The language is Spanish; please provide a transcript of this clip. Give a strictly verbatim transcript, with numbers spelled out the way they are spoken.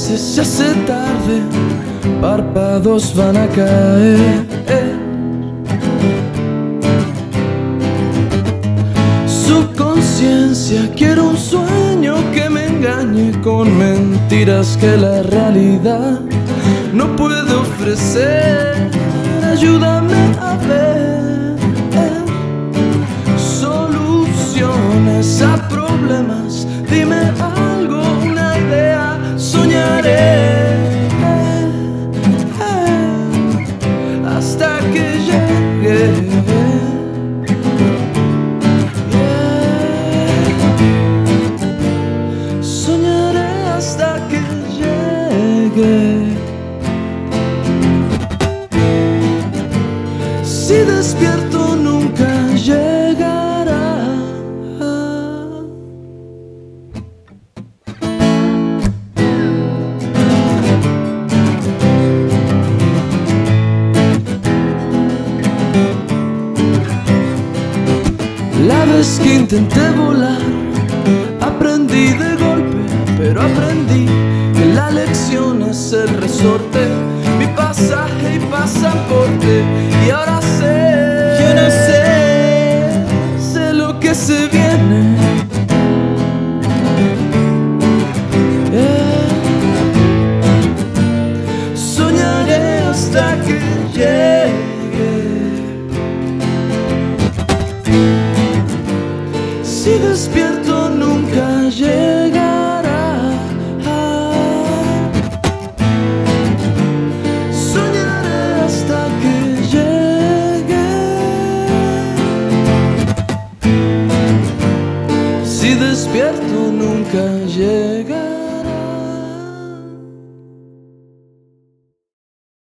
veces se hace tarde, párpados van a caer. Su conciencia quiere un sueño que me engañe con mentiras que la realidad no puede ofrecer. Ayúdame a ver soluciones a problemas. Dime algo, una idea, soñaré hasta que llegue. Soñaré hasta que llegue. Si despierto nunca llegará. La vez que intenté volar, aprendí de golpe, pero aprendí que la lección es el resorte, mi pasaje y pasaporte. Y ahora sé, yo no sé, sé lo que se viene. Eh, soñaré hasta que llegue. Si despierto nunca llegará. Soñaré hasta que llegue. Si despierto nunca llegará.